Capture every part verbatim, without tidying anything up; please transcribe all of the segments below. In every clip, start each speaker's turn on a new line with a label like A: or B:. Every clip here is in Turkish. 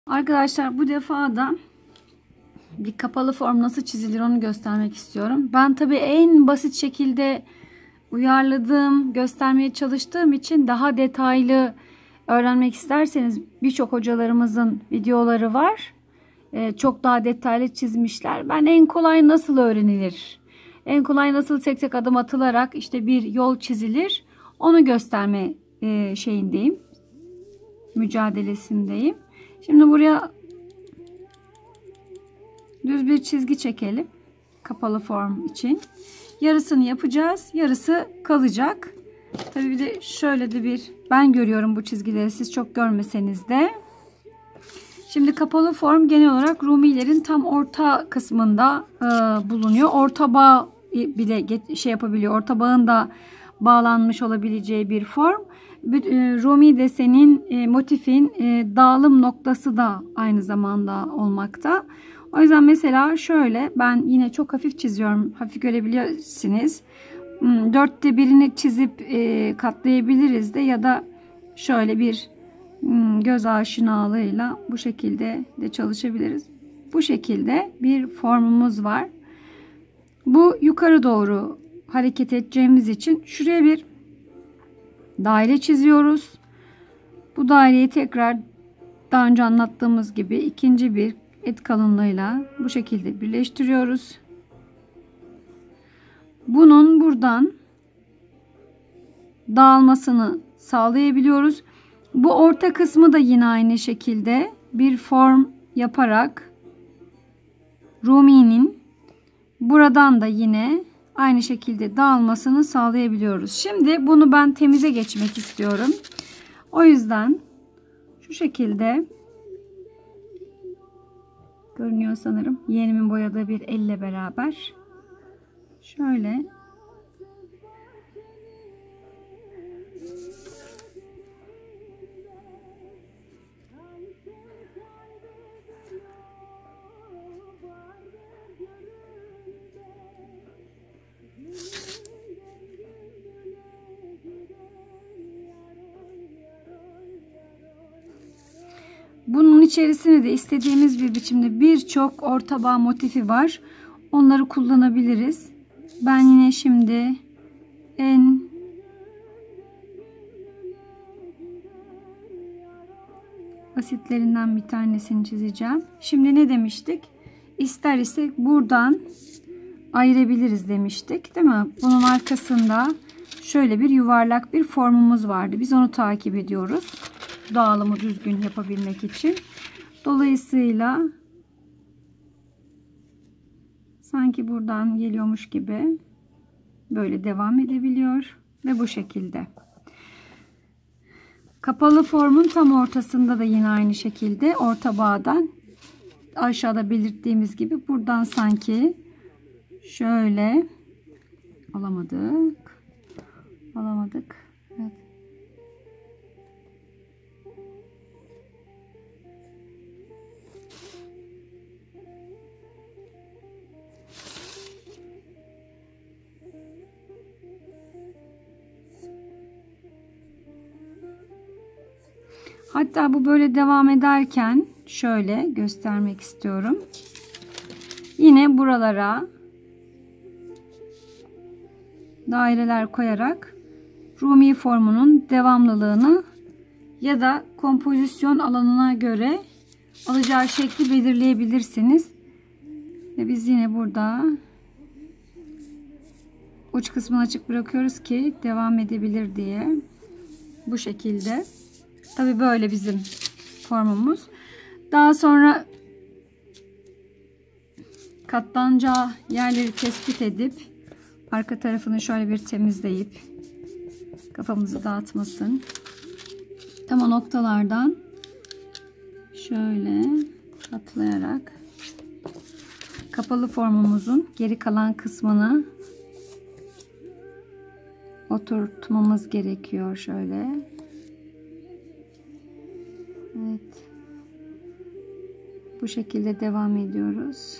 A: Arkadaşlar bu defa da bir kapalı form nasıl çizilir onu göstermek istiyorum. Ben tabii en basit şekilde uyarladığım, göstermeye çalıştığım için daha detaylı öğrenmek isterseniz birçok hocalarımızın videoları var. Ee, çok daha detaylı çizmişler. Ben en kolay nasıl öğrenilir? En kolay nasıl tek tek adım atılarak işte bir yol çizilir? Onu gösterme e, şeyindeyim. Mücadelesindeyim. Şimdi buraya düz bir çizgi çekelim. Kapalı form için. Yarısını yapacağız. Yarısı kalacak. Tabii bir de şöyle de bir ben görüyorum bu çizgileri. Siz çok görmeseniz de. Şimdi kapalı form genel olarak Rumilerin tam orta kısmında e, bulunuyor. Orta bağ bile şey yapabiliyor. Orta bağın da bağlanmış olabileceği bir form. Rumi desenin, e, motifin e, dağılım noktası da aynı zamanda olmakta. O yüzden mesela şöyle ben yine çok hafif çiziyorum. Hafif görebilirsiniz. Dörtte birini çizip e, katlayabiliriz de ya da şöyle bir göz aşinalığıyla bu şekilde de çalışabiliriz. Bu şekilde bir formumuz var. Bu yukarı doğru hareket edeceğimiz için şuraya bir daire çiziyoruz. Bu daireyi tekrar daha önce anlattığımız gibi ikinci bir et kalınlığıyla bu şekilde birleştiriyoruz. Bunun buradan dağılmasını sağlayabiliyoruz. Bu orta kısmı da yine aynı şekilde bir form yaparak Rumi'nin buradan da yine aynı şekilde dağılmasını sağlayabiliyoruz. Şimdi bunu ben temize geçmek istiyorum. O yüzden şu şekilde görünüyor sanırım. Yeğenimin boyadığı bir elle beraber. Şöyle bunun içerisinde de istediğimiz bir biçimde birçok orta bağ motifi var. Onları kullanabiliriz. Ben yine şimdi en basitlerinden bir tanesini çizeceğim. Şimdi ne demiştik? İster istek buradan ayırabiliriz demiştik, değil mi? Bunun arkasında şöyle bir yuvarlak bir formumuz vardı. Biz onu takip ediyoruz. Dağılımı düzgün yapabilmek için. Dolayısıyla sanki buradan geliyormuş gibi böyle devam edebiliyor ve bu şekilde. Kapalı formun tam ortasında da yine aynı şekilde orta bağdan aşağıda belirttiğimiz gibi buradan sanki şöyle alamadık. Alamadık. Evet. Hatta bu böyle devam ederken şöyle göstermek istiyorum. Yine buralara daireler koyarak Rumi formunun devamlılığını ya da kompozisyon alanına göre alacağı şekli belirleyebilirsiniz. Ve biz yine burada uç kısmını açık bırakıyoruz ki devam edebilir diye. Bu şekilde. Tabii böyle bizim formumuz. Daha sonra katlanacağı yerleri tespit edip arka tarafını şöyle bir temizleyip kafamızı dağıtmasın. Tam o noktalardan şöyle katlayarak kapalı formumuzun geri kalan kısmını oturtmamız gerekiyor şöyle. Evet. Bu şekilde devam ediyoruz.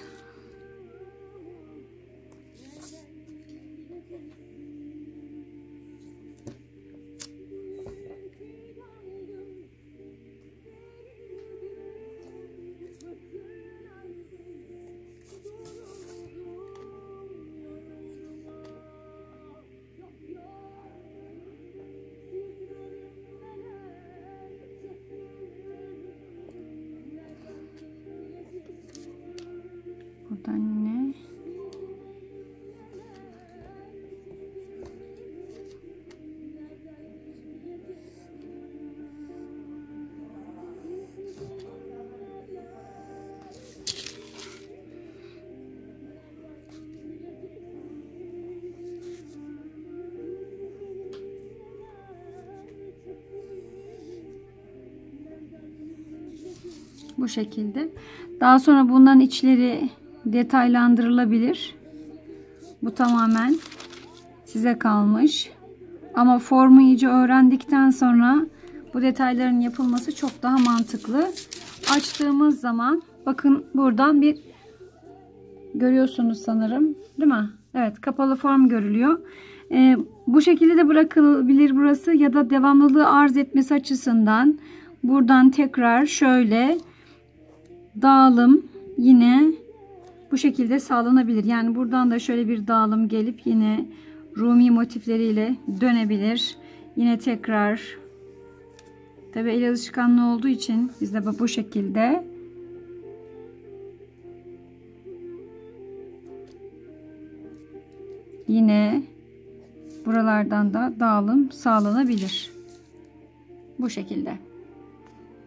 A: Buradan ne? Bu şekilde. Daha sonra bunların içleri detaylandırılabilir. Bu tamamen size kalmış. Ama formu iyice öğrendikten sonra bu detayların yapılması çok daha mantıklı. Açtığımız zaman bakın buradan bir görüyorsunuz sanırım, değil mi? Evet, kapalı form görülüyor. Ee, bu şekilde de bırakılabilir burası ya da devamlılığı arz etmesi açısından buradan tekrar şöyle dağılım yine bu şekilde sağlanabilir. Yani buradan da şöyle bir dağılım gelip yine Rumi motifleriyle dönebilir. Yine tekrar tabi el alışkanlığı olduğu için biz de bu şekilde yine buralardan da dağılım sağlanabilir. Bu şekilde.